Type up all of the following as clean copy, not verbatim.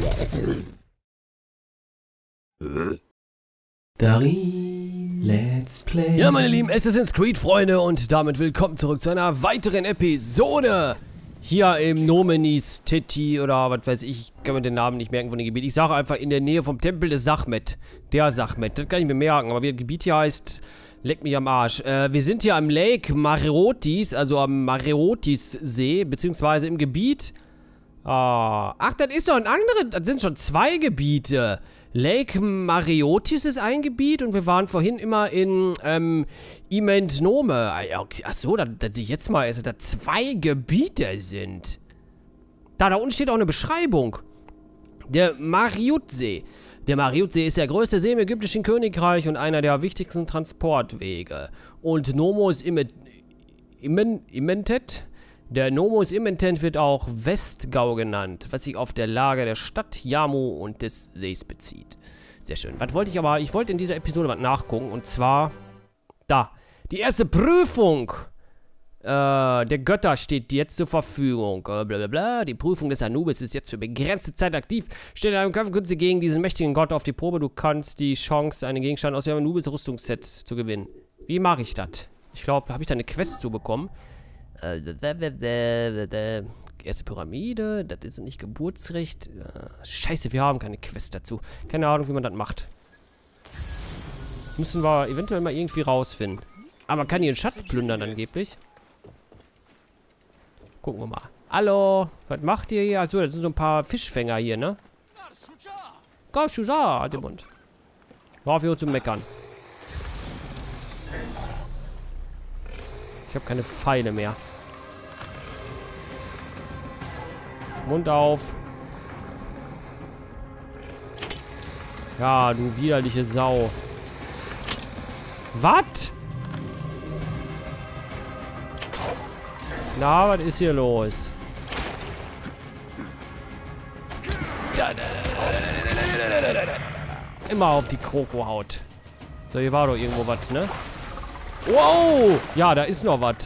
Darin, let's play. Ja, meine lieben Assassin's Creed Freunde, und damit willkommen zurück zu einer weiteren Episode hier im Nomenis Teti oder was weiß ich kann mir den Namen nicht merken von dem Gebiet. Ich sage einfach in der Nähe vom Tempel des Sachmet. Der Sachmet, das kann ich mir merken, aber wie das Gebiet hier heißt, leck mich am Arsch. Wir sind hier am Lake Mareotis, also am Mareotis-See, beziehungsweise im Gebiet. Ach, das ist doch ein anderes, das sind schon zwei Gebiete. Lake Mareotis ist ein Gebiet und wir waren vorhin immer in Iment Nome. Achso, das sehe ich jetzt mal, dass da zwei Gebiete sind. Da unten steht auch eine Beschreibung. Der Mariutsee. Der Mariutsee ist der größte See im ägyptischen Königreich und einer der wichtigsten Transportwege. Und Nomos Imentet. Der Nomos Imentet wird auch Westgau genannt, was sich auf der Lage der Stadt Yamu und des Sees bezieht. Sehr schön. Was wollte ich aber? Ich wollte in dieser Episode was nachgucken, und zwar da. Die erste Prüfung der Götter steht jetzt zur Verfügung. Blablabla. Die Prüfung des Anubis ist jetzt für begrenzte Zeit aktiv. Stell deinem Kampfkünste gegen diesen mächtigen Gott auf die Probe. Du kannst die Chance, einen Gegenstand aus dem Anubis Rüstungsset zu gewinnen. Wie mache ich das? Ich glaube, habe ich da eine Quest zu bekommen. Erste Pyramide, das ist nicht Geburtsrecht. Scheiße, wir haben keine Quest dazu. Keine Ahnung, wie man das macht. Müssen wir eventuell mal irgendwie rausfinden. Aber man kann hier einen Schatz plündern angeblich. Gucken wir mal. Hallo, was macht ihr hier? Achso, das sind so ein paar Fischfänger hier, ne? Gauschusa, halt den Mund. Hör auf hier zu meckern. Ich habe keine Pfeile mehr. Mund auf. Ja, du widerliche Sau. Was? Na, was ist hier los? Immer auf die Krokohaut. So, hier war doch irgendwo was, ne? Wow! Ja, da ist noch was.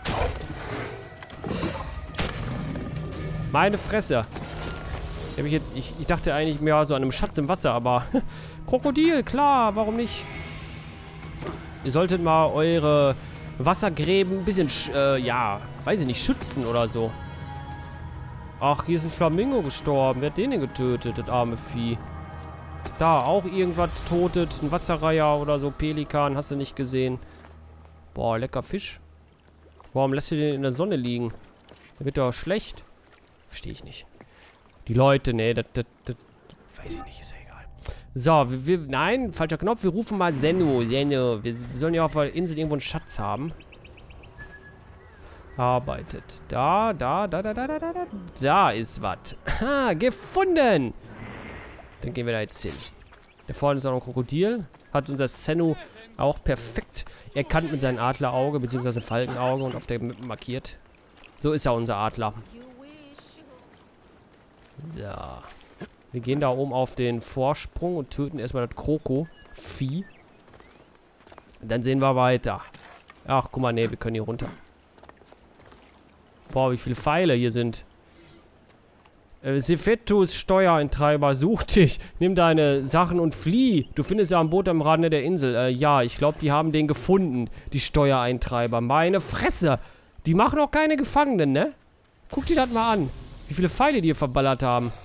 Meine Fresse. Ich dachte eigentlich mehr so an einem Schatz im Wasser, aber Krokodil, klar, warum nicht? Ihr solltet mal eure Wassergräben ein bisschen, ja, weiß ich nicht, schützen oder so. Ach, hier ist ein Flamingo gestorben. Wer hat den denn getötet, das arme Vieh? Da, auch irgendwas totet. Ein Wasserreiher oder so, Pelikan, hast du nicht gesehen. Boah, lecker Fisch. Warum lässt du den in der Sonne liegen? Der wird doch schlecht. Verstehe ich nicht. Die Leute, nee, das weiß ich nicht, ist ja egal. So, nein, falscher Knopf, wir rufen mal Zenu. Wir sollen ja auf der Insel irgendwo einen Schatz haben. Arbeitet. Da ist was. Ha, gefunden! Dann gehen wir da jetzt hin. Da vorne ist auch noch ein Krokodil. Hat unser Zenu auch perfekt erkannt mit seinem Adlerauge, beziehungsweise Falkenauge, und auf der Mappe markiert. So ist ja unser Adler. So. Wir gehen da oben auf den Vorsprung und töten erstmal das Kroko-Vieh. Dann sehen wir weiter. Ach, guck mal, nee, wir können hier runter. Boah, wie viele Pfeile hier sind. Sefetus Steuereintreiber, such dich. Nimm deine Sachen und flieh. Du findest ja ein Boot am Rande der Insel. Ja, ich glaube, die haben den gefunden. Die Steuereintreiber. Meine Fresse. Die machen auch keine Gefangenen, ne? Guck dir das mal an. Wie viele Pfeile die hier verballert haben.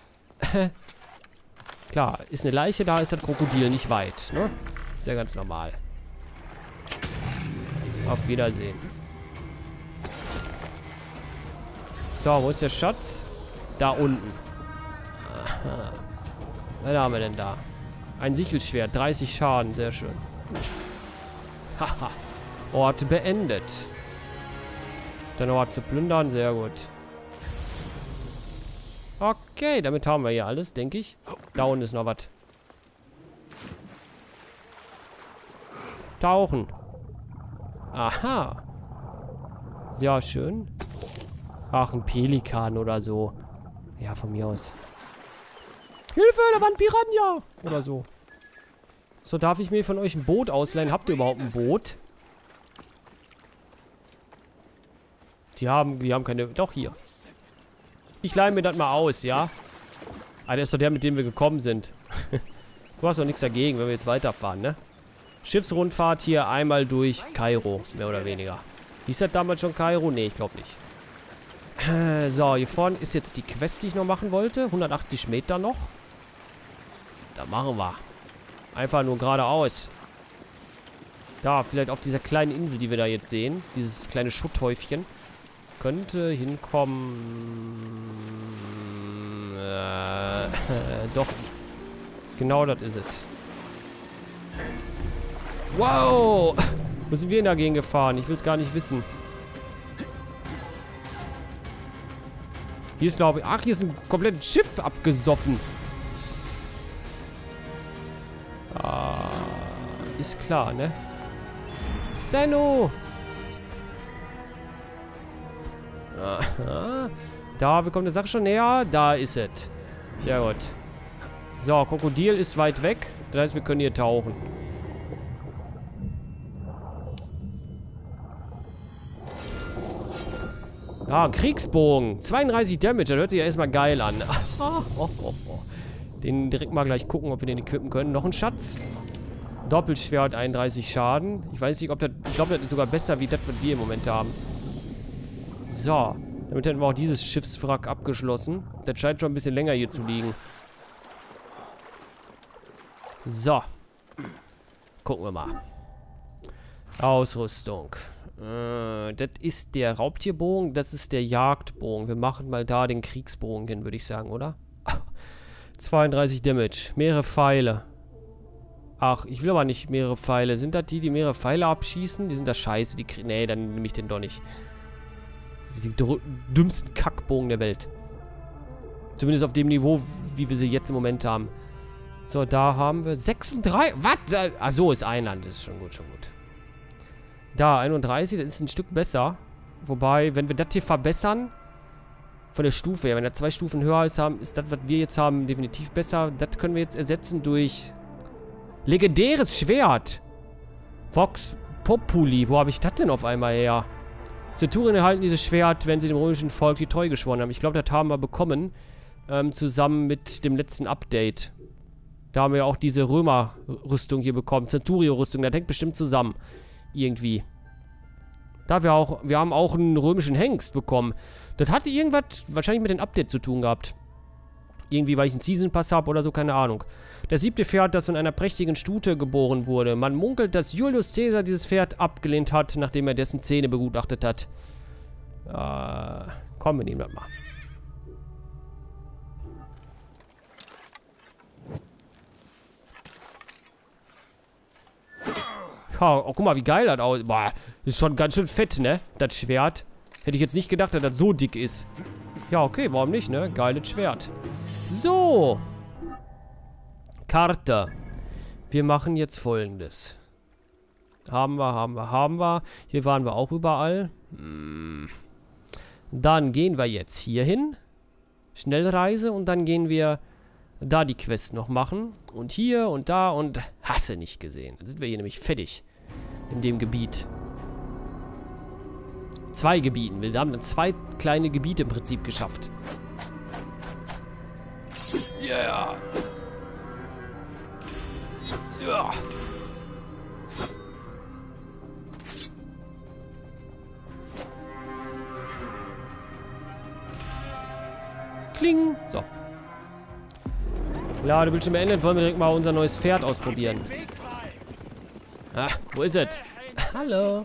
Klar, ist eine Leiche, da ist das Krokodil nicht weit, ne? Ist ja ganz normal. Auf Wiedersehen. So, wo ist der Schatz? Da unten. Aha. Was haben wir denn da? Ein Sichelschwert, 30 Schaden, sehr schön. Haha. Ort beendet. Dann noch was zu plündern, sehr gut. Okay, damit haben wir hier alles, denke ich. Da unten ist noch was. Tauchen. Aha. Sehr schön. Ach, ein Pelikan oder so. Ja, von mir aus. Hilfe, da war ein Piranha! Oder so. So, darf ich mir von euch ein Boot ausleihen? Habt ihr überhaupt ein Boot? Die haben keine... Doch, hier. Ich leihe mir das mal aus, ja? Ah, der ist doch der, mit dem wir gekommen sind. Du hast doch nichts dagegen, wenn wir jetzt weiterfahren, ne? Schiffsrundfahrt hier einmal durch Kairo, mehr oder weniger. Hieß das damals schon Kairo? Nee, ich glaube nicht. So, hier vorne ist jetzt die Quest, die ich noch machen wollte. 180 Meter noch. Da machen wir. Einfach nur geradeaus. Da, vielleicht auf dieser kleinen Insel, die wir da jetzt sehen. Dieses kleine Schutthäufchen. Könnte hinkommen. Doch. Genau das ist es. Wow! Wo sind wir denn dagegen gefahren? Ich will es gar nicht wissen. Hier ist, glaube ich... Ach, hier ist ein komplettes Schiff abgesoffen. Ah, ist klar, ne? Senno! Aha. Da, wir kommen der Sache schon näher. Da ist es. Sehr gut. So, Krokodil ist weit weg. Das heißt, wir können hier tauchen. Ah, Kriegsbogen. 32 Damage. Das hört sich ja erstmal geil an. Den direkt mal gleich gucken, ob wir den equippen können. Noch ein Schatz. Doppelschwert, 31 Schaden. Ich weiß nicht, ob das... Ich glaube, das ist sogar besser, wie das, was wir im Moment haben. So. Damit hätten wir auch dieses Schiffswrack abgeschlossen. Das scheint schon ein bisschen länger hier zu liegen. So. Gucken wir mal. Ausrüstung. Das ist der Raubtierbogen. Das ist der Jagdbogen. Wir machen mal da den Kriegsbogen hin, würde ich sagen, oder? 32 Damage. Mehrere Pfeile. Ach, ich will aber nicht mehrere Pfeile. Sind das die mehrere Pfeile abschießen? Die sind da scheiße. Nee, dann nehme ich den doch nicht. Die dümmsten Kackbogen der Welt. Zumindest auf dem Niveau, wie wir sie jetzt im Moment haben. So, da haben wir 36. Was? Achso, ist einer. Das ist schon gut, schon gut. Da, 31. Das ist ein Stück besser. Wobei, wenn wir das hier verbessern, von der Stufe her, wenn er 2 Stufen höher ist, ist das, was wir jetzt haben, definitiv besser. Das können wir jetzt ersetzen durch legendäres Schwert. Vox Populi. Wo habe ich das denn auf einmal her? Zenturien erhalten dieses Schwert, wenn sie dem römischen Volk die Treue geschworen haben. Ich glaube, das haben wir bekommen. Zusammen mit dem letzten Update. Da haben wir auch diese Römer-Rüstung hier bekommen. Centurio-Rüstung. Das hängt bestimmt zusammen. Irgendwie. Da wir haben auch einen römischen Hengst bekommen. Das hatte irgendwas wahrscheinlich mit dem Update zu tun gehabt. Irgendwie, weil ich einen Season Pass habe oder so, keine Ahnung. Das 7. Pferd, das von einer prächtigen Stute geboren wurde. Man munkelt, dass Julius Caesar dieses Pferd abgelehnt hat, nachdem er dessen Zähne begutachtet hat. Komm, wir nehmen das mal. Oh, guck mal, wie geil das aussieht. Boah, ist schon ganz schön fett, ne? Das Schwert. Hätte ich jetzt nicht gedacht, dass das so dick ist. Ja, okay, warum nicht, ne? Geiles Schwert. So. Karte. Wir machen jetzt Folgendes. Haben wir. Hier waren wir auch überall. Dann gehen wir jetzt hier hin. Schnellreise und dann gehen wir da die Quest noch machen. Und hier und da und hasse nicht gesehen. Dann sind wir hier nämlich fertig. In dem Gebiet. 2 Gebieten. Wir haben dann 2 kleine Gebiete im Prinzip geschafft. Yeah. Ja. Kling. So. Ladebildschirm beendet. Wollen wir direkt mal unser neues Pferd ausprobieren. Ah, wo ist es? Hallo.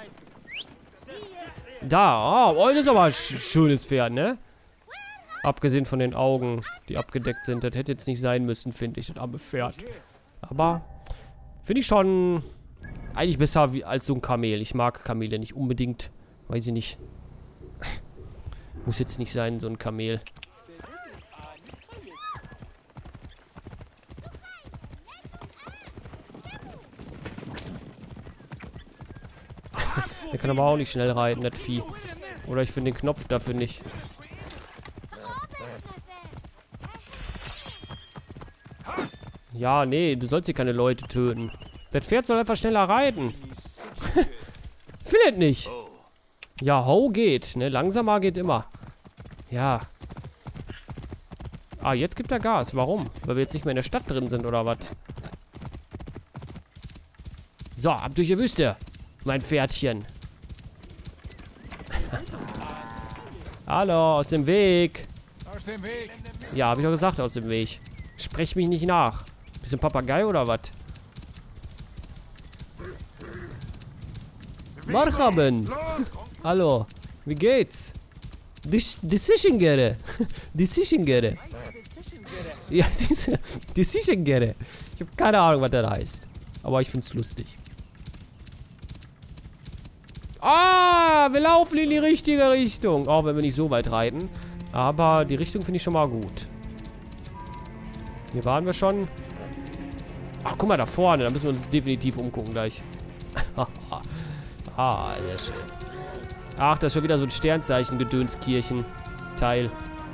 Da. Oh, das ist aber ein schönes Pferd, ne? Abgesehen von den Augen, die abgedeckt sind. Das hätte jetzt nicht sein müssen, finde ich, das arme Pferd. Aber finde ich schon eigentlich besser als so ein Kamel. Ich mag Kamele nicht unbedingt. Weiß ich nicht. Muss jetzt nicht sein, so ein Kamel. Der kann aber auch nicht schnell reiten, das Vieh. Oder ich finde den Knopf dafür nicht. Ja, nee, du sollst hier keine Leute töten. Das Pferd soll einfach schneller reiten. Findet nicht. Ja, ho geht, ne? Langsamer geht immer. Ja. Ah, jetzt gibt er Gas. Warum? Weil wir jetzt nicht mehr in der Stadt drin sind, oder was? So, ab durch die Wüste. Mein Pferdchen. Hallo, aus dem Weg. Aus dem Weg. Ja, habe ich doch gesagt, aus dem Weg. Sprech mich nicht nach. Bist du ein Papagei oder was? Marhaben. Hallo. Wie geht's? Decision-Gere. Decision-Gere. Ja, Decision-Gere. Ich habe keine Ahnung, was das heißt. Aber ich find's lustig. Ah, wir laufen in die richtige Richtung. Auch wenn wir nicht so weit reiten. Aber die Richtung finde ich schon mal gut. Hier waren wir schon. Ach, guck mal da vorne. Da müssen wir uns definitiv umgucken gleich. Ah, sehr schön. Ach, das ist schon wieder so ein Sternzeichen-Gedönskirchen-Teil.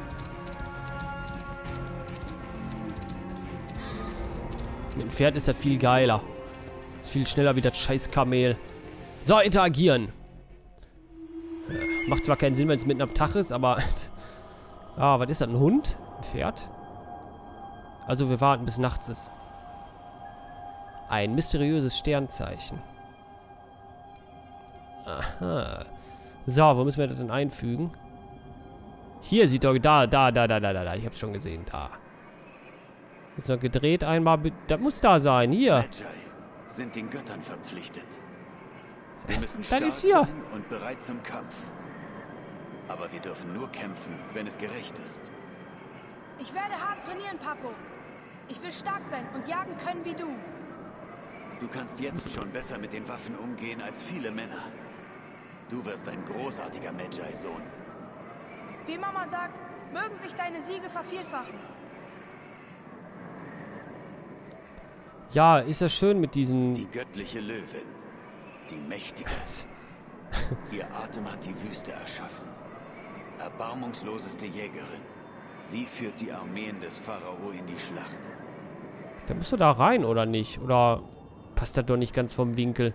Mit dem Pferd ist das viel geiler. Ist viel schneller wie das scheiß Kamel. So, interagieren. Macht zwar keinen Sinn, wenn es mitten am Tag ist, aber... Ah, was ist das? Ein Hund? Ein Pferd? Also wir warten, bis nachts ist. Ein mysteriöses Sternzeichen. Aha. So, wo müssen wir das denn einfügen? Hier sieht doch... Da. Ich hab's schon gesehen. Da. Jetzt noch gedreht einmal. Das muss da sein. Hier. Magi sind den Göttern verpflichtet. Wir müssen Dann stark ist hier. sein und bereit zum Kampf. Aber wir dürfen nur kämpfen, wenn es gerecht ist. Ich werde hart trainieren, Papo. Ich will stark sein und jagen können wie du. Du kannst jetzt schon besser mit den Waffen umgehen als viele Männer. Du wirst ein großartiger Magi-Sohn. Wie Mama sagt, mögen sich deine Siege vervielfachen. Ja, ist ja schön mit diesen... Die göttliche Löwin. Die mächtige. Ihr Atem hat die Wüste erschaffen. Erbarmungsloseste Jägerin. Sie führt die Armeen des Pharao in die Schlacht. Da musst du da rein, oder nicht? Oder passt das doch nicht ganz vom Winkel?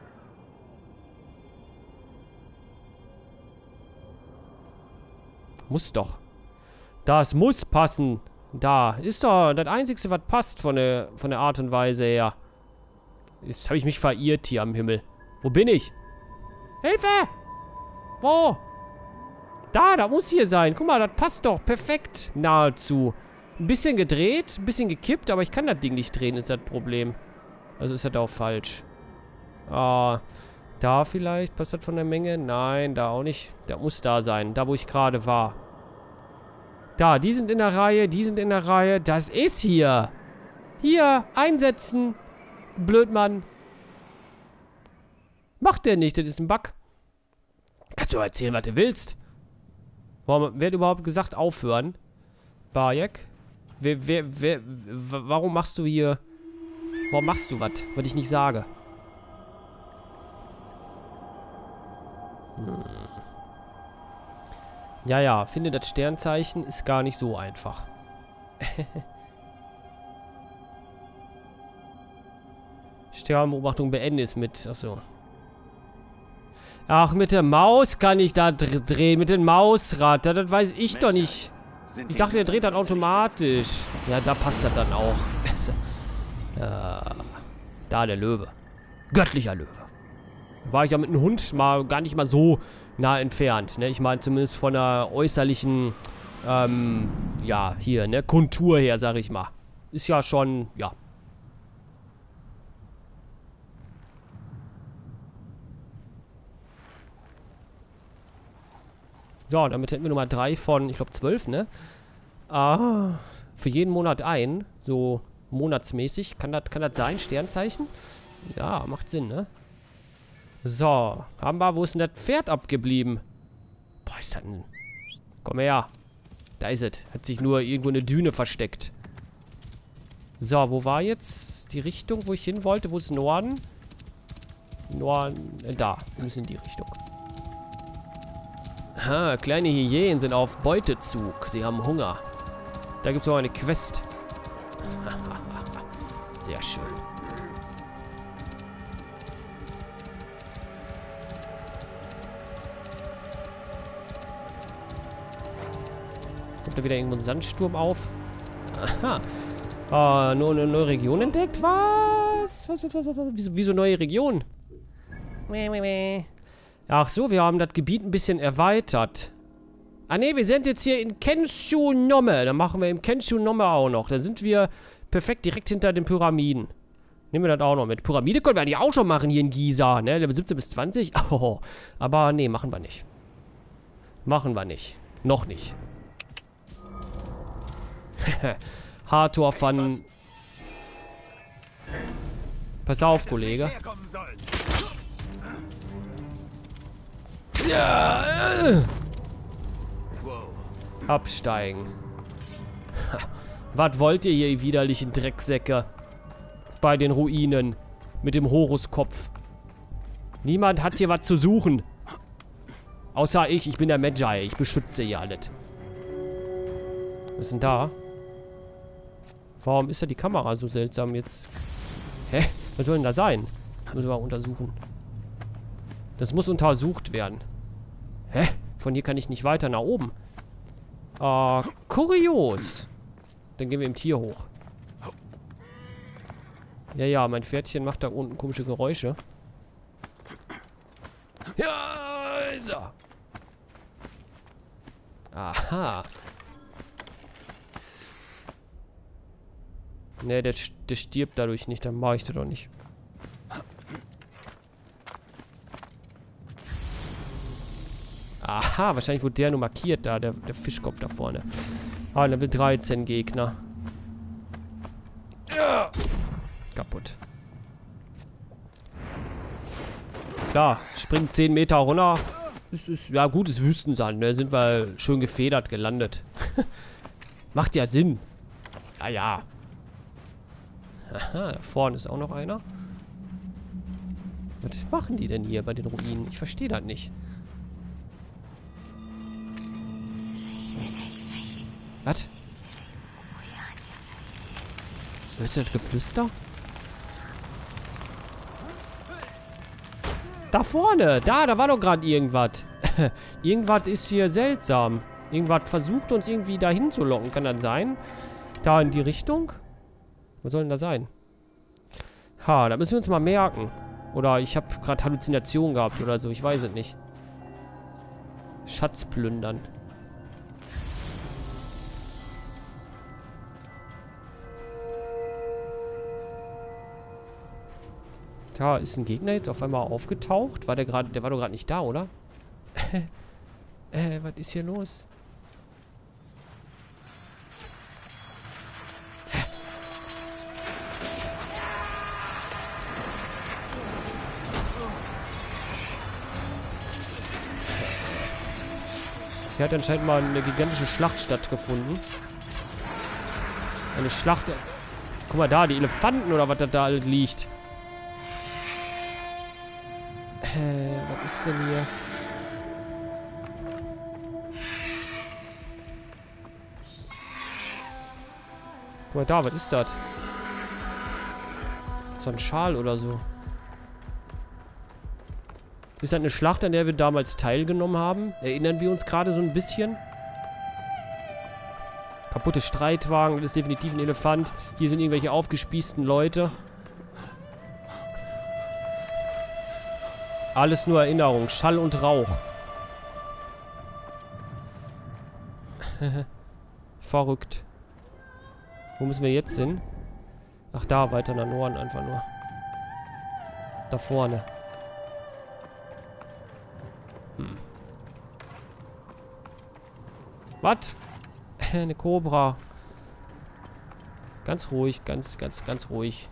Muss doch. Das muss passen. Da. Ist doch das Einzige, was passt von der Art und Weise her. Jetzt habe ich mich verirrt hier am Himmel. Wo bin ich? Hilfe! Wo? Da muss hier sein. Guck mal, das passt doch perfekt. Nahezu. Ein bisschen gedreht, ein bisschen gekippt, aber ich kann das Ding nicht drehen, ist das Problem. Also ist das auch falsch. Ah, da vielleicht? Passt das von der Menge? Nein, da auch nicht. Der muss da sein, da wo ich gerade war. Da, die sind in der Reihe, die sind in der Reihe. Das ist hier. Hier, einsetzen. Blödmann. Macht der nicht, das ist ein Bug. Kannst du erzählen, was du willst? Warum wird überhaupt gesagt aufhören? Bayek? Warum machst du hier... Warum machst du was ich nicht sage? Ja, finde das Sternzeichen ist gar nicht so einfach. Sternbeobachtung beenden ist mit... Achso. Ach, mit der Maus kann ich da drehen. Mit dem Mausrad. Das weiß ich doch nicht. Ich dachte, der dreht dann automatisch. Ja, da passt das dann auch. Da, der Löwe. Göttlicher Löwe. War ich ja mit einem Hund mal gar nicht mal so nah entfernt. Ne? Ich meine, zumindest von der äußerlichen, ja, hier, ne, Kontur her, sag ich mal. Ist ja schon, ja. So, damit hätten wir Nummer 3 von, ich glaube, 12, ne? Ah, für jeden Monat ein. So monatsmäßig. Kann das sein? Sternzeichen? Ja, macht Sinn, ne? So, haben wir, wo ist denn das Pferd abgeblieben? Boah, ist das ein... Komm her. Da ist es. Hat sich nur irgendwo eine Düne versteckt. So, wo war jetzt die Richtung, wo ich hin wollte? Wo ist Norden? Norden, da. Wir müssen in die Richtung. Ah, kleine Hyänen sind auf Beutezug. Sie haben Hunger. Da gibt es noch eine Quest. Sehr schön. Kommt da wieder irgendwo ein Sandsturm auf? Aha. Nur eine neue Region entdeckt? Was? Wieso neue Region? Ach so, wir haben das Gebiet ein bisschen erweitert. Ah ne, wir sind jetzt hier in Kenshu-Nomme. Dann machen wir im Kenshu-Nomme auch noch. Da sind wir perfekt direkt hinter den Pyramiden. Nehmen wir das auch noch mit. Pyramide können wir eigentlich auch schon machen hier in Giza, ne? Level 17 bis 20. Oh, aber nee, machen wir nicht. Machen wir nicht. Noch nicht. Hathor von... Pass auf, Kollege. Ja, absteigen. Was wollt ihr hier, ihr widerlichen Drecksäcke? Bei den Ruinen. Mit dem Horuskopf. Niemand hat hier was zu suchen. Außer ich bin der Magi. Ich beschütze hier alles. Was ist denn da? Warum ist da die Kamera so seltsam jetzt? Hä? Was soll denn da sein? Müssen wir mal untersuchen. Das muss untersucht werden. Hä? Von hier kann ich nicht weiter nach oben. Kurios. Dann gehen wir im Tier hoch. Ja, mein Pferdchen macht da unten komische Geräusche. Ja, so. Aha. Ne, der stirbt dadurch nicht. Dann mache ich das doch nicht. Aha, wahrscheinlich wurde der nur markiert da, der Fischkopf da vorne. Ah, Level 13 Gegner. Ja. Kaputt. Klar, springt 10 Meter runter. Ist ja gutes Wüstensand, ne? Sind wir schön gefedert gelandet. Macht ja Sinn. Ja. Aha, da vorne ist auch noch einer. Was machen die denn hier bei den Ruinen? Ich verstehe das nicht. Was? Hörst du das Geflüster? Da vorne! Da war doch gerade irgendwas. Irgendwas ist hier seltsam. Irgendwas versucht uns irgendwie dahin zu locken. Kann das sein? Da in die Richtung? Was soll denn da sein? Ha, da müssen wir uns mal merken. Oder ich habe gerade Halluzinationen gehabt oder so. Ich weiß es nicht. Schatz plündern. Da ist ein Gegner jetzt auf einmal aufgetaucht. Der war doch gerade nicht da, oder? Was ist hier los? Hier hat anscheinend mal eine gigantische Schlacht stattgefunden. Eine Schlacht... Guck mal da, die Elefanten oder was da alles liegt. Was ist denn hier? Guck mal da, was ist das? So ein Schal oder so. Ist das eine Schlacht, an der wir damals teilgenommen haben? Erinnern wir uns gerade so ein bisschen? Kaputte Streitwagen, das ist definitiv ein Elefant. Hier sind irgendwelche aufgespießten Leute. Alles nur Erinnerung. Schall und Rauch. Verrückt. Wo müssen wir jetzt hin? Ach, da, weiter nach Norden einfach nur. Da vorne. Was? Eine Kobra. Ganz ruhig, ganz ruhig.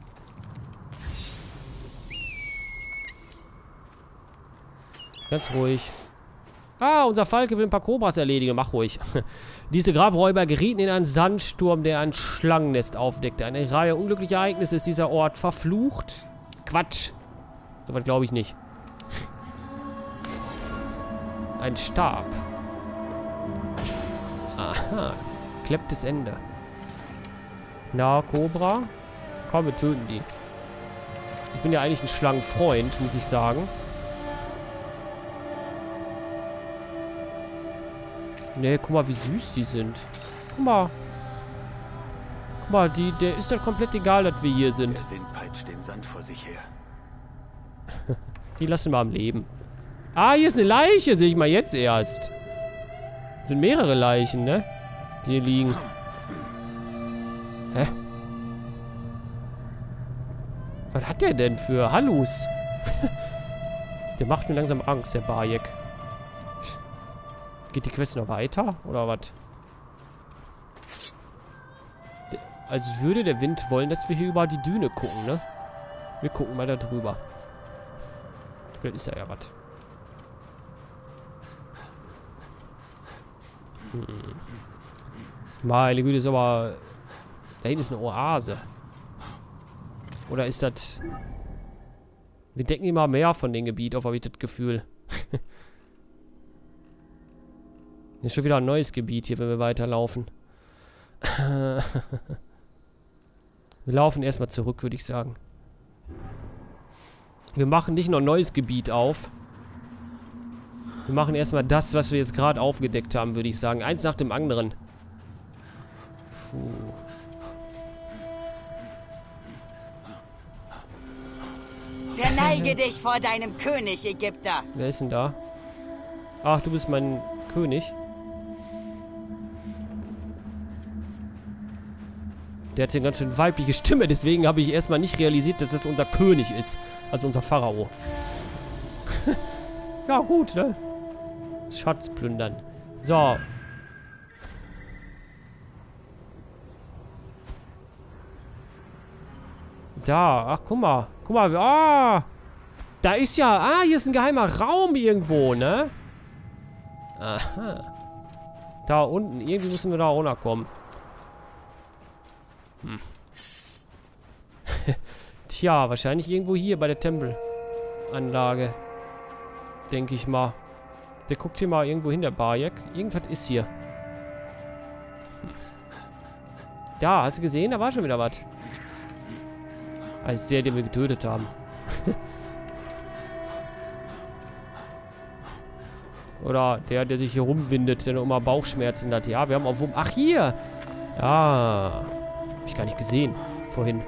Ganz ruhig. Ah, unser Falke will ein paar Kobras erledigen. Mach ruhig. Diese Grabräuber gerieten in einen Sandsturm, der ein Schlangennest aufdeckte. Eine Reihe unglücklicher Ereignisse ist dieser Ort verflucht. Quatsch. So weit glaube ich nicht. Ein Stab. Aha. Klepptes Ende. Na, Kobra? Komm, wir töten die. Ich bin ja eigentlich ein Schlangenfreund, muss ich sagen. Ne, guck mal, wie süß die sind. Guck mal. Guck mal, der ist dann komplett egal, dass wir hier sind. Der Wind peitscht den Sand vor sich her. Die lassen wir am Leben. Ah, hier ist eine Leiche, sehe ich mal jetzt erst. Das sind mehrere Leichen, ne? Die hier liegen. Hä? Was hat der denn für Hallus? Der macht mir langsam Angst, der Bayek. Geht die Quest noch weiter? Oder was? Als würde der Wind wollen, dass wir hier über die Düne gucken, ne? Wir gucken mal da drüber. Vielleicht ist ja was. Meine Güte, ist aber... Da hinten ist eine Oase. Oder ist das... Wir decken immer mehr von dem Gebiet auf, habe ich das Gefühl. Ist schon wieder ein neues Gebiet hier, wenn wir weiterlaufen. Wir laufen erstmal zurück, würde ich sagen. Wir machen nicht noch ein neues Gebiet auf. Wir machen erstmal das, was wir jetzt gerade aufgedeckt haben, würde ich sagen. Eins nach dem anderen. Puh. Verneige dich vor deinem König, Ägypter. Wer ist denn da? Ach, du bist mein König. Der hat eine ganz schön weibliche Stimme, deswegen habe ich erstmal nicht realisiert, dass das unser König ist. Also unser Pharao. Ja, gut, ne? Schatz plündern. So. Da, ach, guck mal. Guck mal, ah! Da ist ja, ah, hier ist ein geheimer Raum irgendwo, ne? Aha. Da unten, irgendwie müssen wir da runterkommen. Tja, wahrscheinlich irgendwo hier bei der Tempelanlage. Denke ich mal. Der guckt hier mal irgendwo hin, der Bayek. Irgendwas ist hier. Da, hast du gesehen? Da war schon wieder was. Als der, den wir getötet haben. Oder der sich hier rumwindet, der noch immer Bauchschmerzen hat. Ja, wir haben auf... Ach, hier! Ja. Hab ich gar nicht gesehen. Vorhin.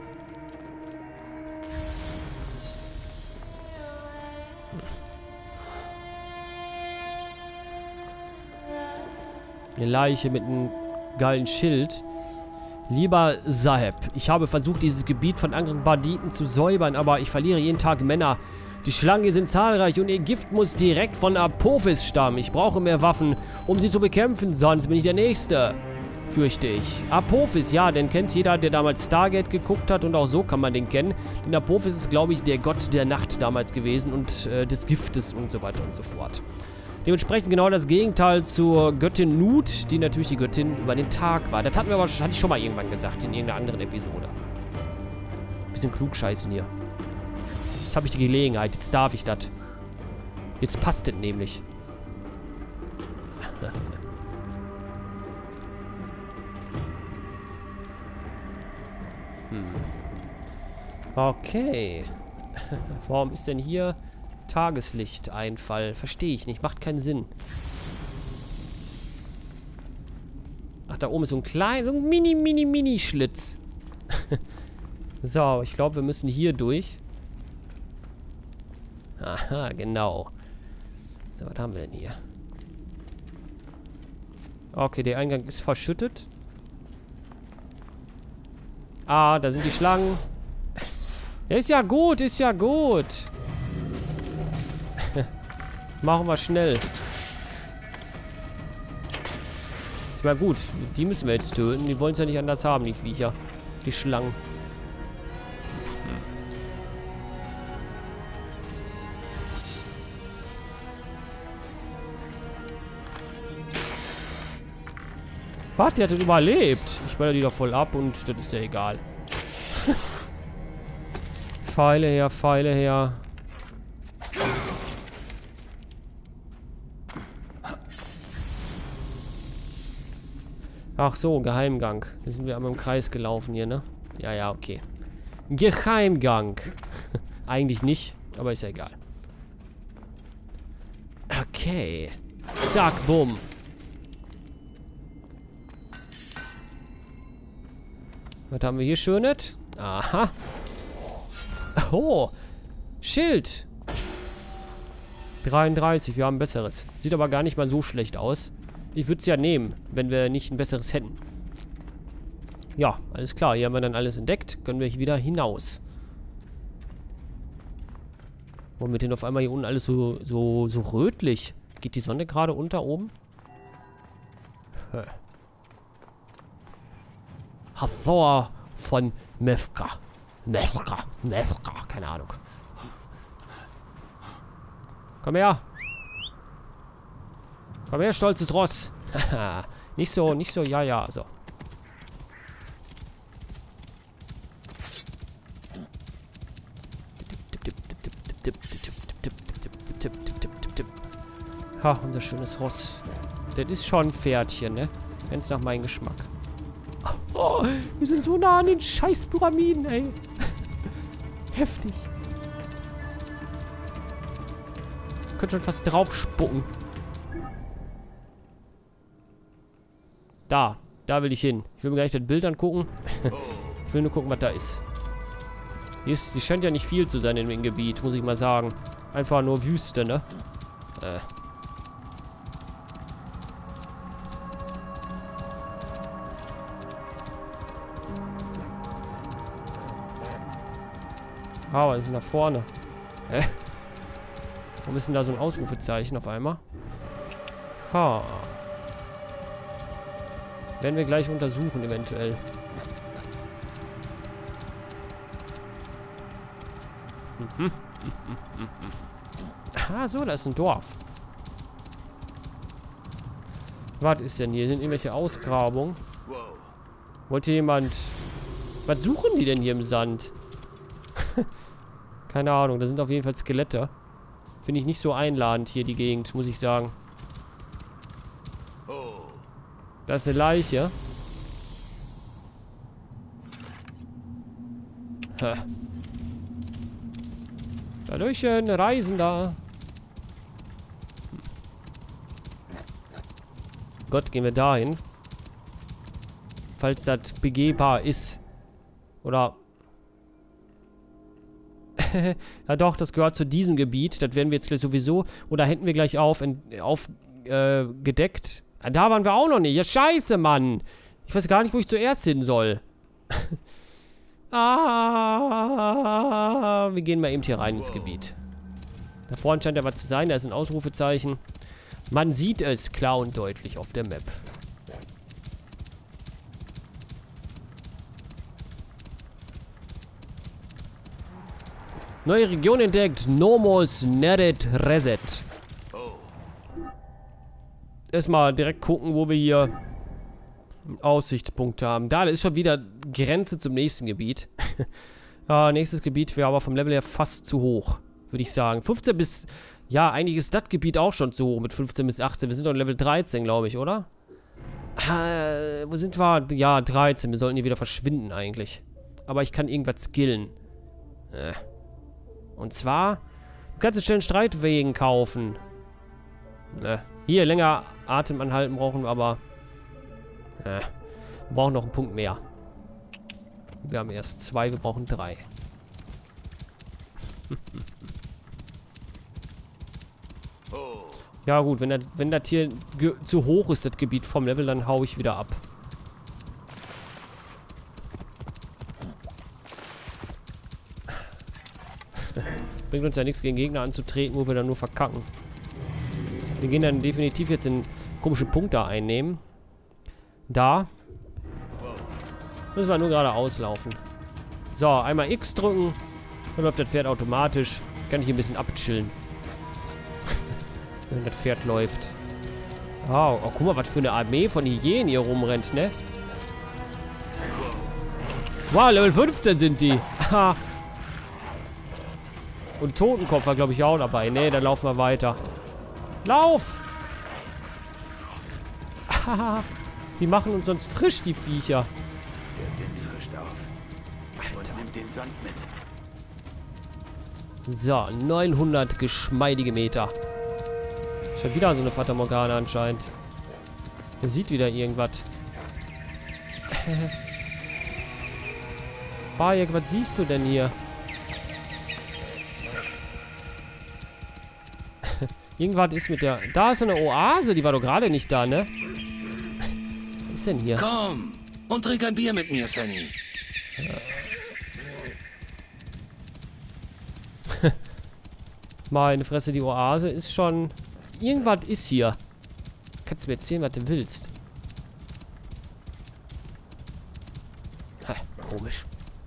Eine Leiche mit einem geilen Schild. Lieber Saheb, ich habe versucht, dieses Gebiet von anderen Banditen zu säubern, aber ich verliere jeden Tag Männer. Die Schlangen hier sind zahlreich und ihr Gift muss direkt von Apophis stammen. Ich brauche mehr Waffen, um sie zu bekämpfen, sonst bin ich der Nächste. Fürchte ich. Apophis, ja, den kennt jeder, der damals Stargate geguckt hat und auch so kann man den kennen. Denn Apophis ist, glaube ich, der Gott der Nacht damals gewesen und des Giftes und so weiter und so fort. Dementsprechend genau das Gegenteil zur Göttin Nut, die natürlich die Göttin über den Tag war. Das hatte ich schon mal irgendwann gesagt in irgendeiner anderen Episode. Bisschen klugscheißen hier. Jetzt habe ich die Gelegenheit, jetzt darf ich das. Jetzt passt es nämlich. Okay. Warum ist denn hier Tageslichteinfall? Verstehe ich nicht. Macht keinen Sinn. Ach, da oben ist so ein kleiner, so ein mini Schlitz. So, ich glaube, wir müssen hier durch. Aha, genau. So, was haben wir denn hier? Okay, der Eingang ist verschüttet. Ah, da sind die Schlangen. Ja, ist ja gut, ist ja gut. Machen wir schnell. Ich meine, gut, die müssen wir jetzt töten. Die wollen es ja nicht anders haben, die Viecher. Die Schlangen. Was? Der hat das überlebt. Ich baller die doch voll ab und das ist ja egal. Pfeile her, Pfeile her. Ach so, Geheimgang. Hier sind wir einmal im Kreis gelaufen hier, ne? Ja, ja, okay. Geheimgang. Eigentlich nicht, aber ist ja egal. Okay. Zack, bumm. Was haben wir hier Schönes? Aha. Oh. Schild. 33, wir haben ein besseres. Sieht aber gar nicht mal so schlecht aus. Ich würde es ja nehmen, wenn wir nicht ein besseres hätten. Ja, alles klar. Hier haben wir dann alles entdeckt. Können wir hier wieder hinaus. Und mit denen auf einmal hier unten alles so rötlich. Geht die Sonne gerade unter oben? Hathor von Mefka. Mefka. Keine Ahnung. Komm her. Komm her, stolzes Ross. nicht so, ja, so. Ha, unser schönes Ross. Das ist schon ein Pferdchen, ne? Ganz nach meinem Geschmack. Oh, wir sind so nah an den scheiß Pyramiden, ey. Heftig. Ich könnte schon fast drauf spucken. Da will ich hin. Ich will mir gleich das Bild angucken. Ich will nur gucken, was da ist. Hier scheint ja nicht viel zu sein in dem Gebiet, muss ich mal sagen. Einfach nur Wüste, ne? Ah, was ist denn da vorne? Warum ist denn da so ein Ausrufezeichen auf einmal? Ha. Werden wir gleich untersuchen, eventuell. Ah, so, da ist ein Dorf. Was ist denn hier? Sind irgendwelche Ausgrabungen? Wollte jemand... Was suchen die denn hier im Sand? Keine Ahnung, da sind auf jeden Fall Skelette. Finde ich nicht so einladend hier, die Gegend, muss ich sagen. Da ist eine Leiche. Hallöchen, Reisender. Gott, gehen wir dahin. Falls das begehbar ist. Oder... Ja doch, das gehört zu diesem Gebiet. Das werden wir jetzt gleich sowieso... Oder hätten wir gleich gedeckt. Da waren wir auch noch nicht. Ja, scheiße, Mann. Ich weiß gar nicht, wo ich zuerst hin soll. Wir gehen mal eben hier rein ins Gebiet. Da vorne scheint ja was zu sein. Da ist ein Ausrufezeichen. Man sieht es klar und deutlich auf der Map. Neue Region entdeckt. Nomos Nered Reset. Erstmal direkt gucken, wo wir hier Aussichtspunkte haben. Da ist schon wieder Grenze zum nächsten Gebiet. Nächstes Gebiet wäre aber vom Level her fast zu hoch, würde ich sagen. 15 bis... Ja, eigentlich ist das Gebiet auch schon zu hoch mit 15 bis 18. Wir sind doch Level 13, glaube ich, oder? Wo sind wir? Ja, 13. Wir sollten hier wieder verschwinden eigentlich. Aber ich kann irgendwas skillen. Und zwar... Du kannst einen schnellen Streitwagen kaufen. Hier, länger Atem anhalten brauchen wir aber... wir brauchen noch einen Punkt mehr. Wir haben erst 2, wir brauchen 3. Ja gut, wenn das hier zu hoch ist, das Gebiet vom Level, dann hau ich wieder ab. Bringt uns ja nichts, gegen Gegner anzutreten, wo wir dann nur verkacken. Wir gehen dann definitiv jetzt in komische Punkte einnehmen. Da. Müssen wir nur gerade auslaufen. So, einmal X drücken. Dann läuft das Pferd automatisch. Kann ich ein bisschen abchillen. Wenn das Pferd läuft. Oh, guck mal, was für eine Armee von Hyänen hier rumrennt, ne? Wow, Level 15 sind die. Und Totenkopf war, glaube ich, auch dabei. Ne, dann laufen wir weiter. Lauf! Die machen uns sonst frisch, die Viecher. Der Wind frischt auf. Und nimmt den Sand mit. So, 900 geschmeidige Meter. Schon wieder so eine Fata Morgana anscheinend. Der sieht wieder irgendwas. Bayek, was siehst du denn hier? Irgendwas ist mit der... Da ist eine Oase, die war doch gerade nicht da, ne? Was ist denn hier? Komm und trink ein Bier mit mir, Sunny. Meine Fresse, die Oase ist schon... Irgendwas ist hier. Kannst du mir erzählen, was du willst? Ha, komisch.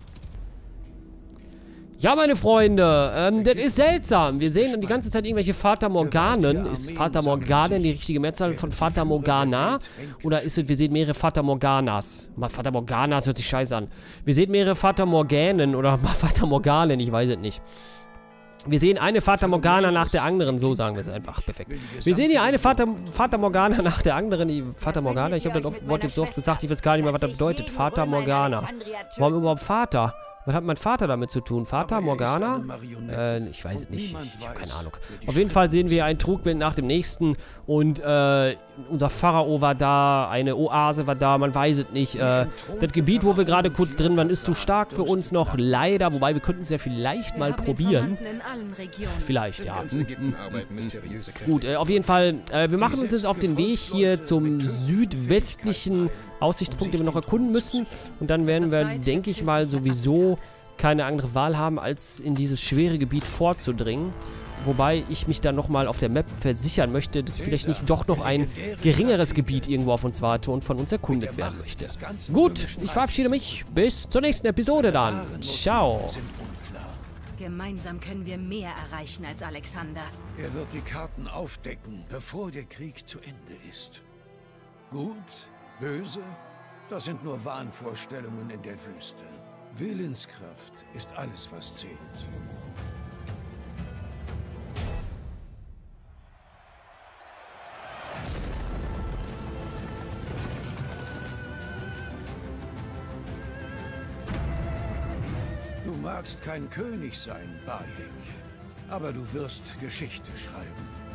Ja, meine Freunde, das ist seltsam. Wir sehen die ganze Zeit irgendwelche Fata Morganen. Ist Fata Morganen die richtige Mehrzahl von Fata Morgana? Oder ist es, wir sehen mehrere Fata Morganas? Fata Morganas hört sich scheiße an. Wir sehen mehrere Fata Morganen oder Fata Morganen, ich weiß es nicht. Wir sehen eine Fata Morgana nach der anderen, so sagen wir es einfach. Perfekt. Wir sehen hier eine Fata Morgana nach der anderen. Die Fata Morgana, ich habe das Wort jetzt so oft gesagt, ich weiß gar nicht mehr, was das bedeutet. Fata Morgana. Warum überhaupt Vater? Was hat mein Vater damit zu tun? Fata Morgana? Ich weiß es nicht. Ich habe keine Ahnung. Auf jeden Fall sehen wir ein Trugbild nach dem nächsten. Und unser Pharao war da. Eine Oase war da. Man weiß es nicht. Das Gebiet, wo wir gerade kurz drin waren, ist zu stark für uns noch. Leider. Wobei, wir könnten es ja vielleicht mal probieren. Vielleicht, ja. Gut, auf jeden Fall. Wir machen uns jetzt auf den Weg hier zum südwestlichen Aussichtspunkt, den wir noch erkunden müssen. Und dann werden wir, denke ich mal, sowieso keine andere Wahl haben, als in dieses schwere Gebiet vorzudringen. Wobei ich mich dann nochmal auf der Map versichern möchte, dass vielleicht nicht doch noch ein geringeres Gebiet irgendwo auf uns warte und von uns erkundet werden möchte. Gut, ich verabschiede mich. Bis zur nächsten Episode dann. Ciao. Gemeinsam können wir mehr erreichen als Alexander. Er wird die Karten aufdecken, bevor der Krieg zu Ende ist. Gut, böse, das sind nur Wahnvorstellungen in der Wüste. Willenskraft ist alles, was zählt. Du magst kein König sein, Bayek, aber du wirst Geschichte schreiben.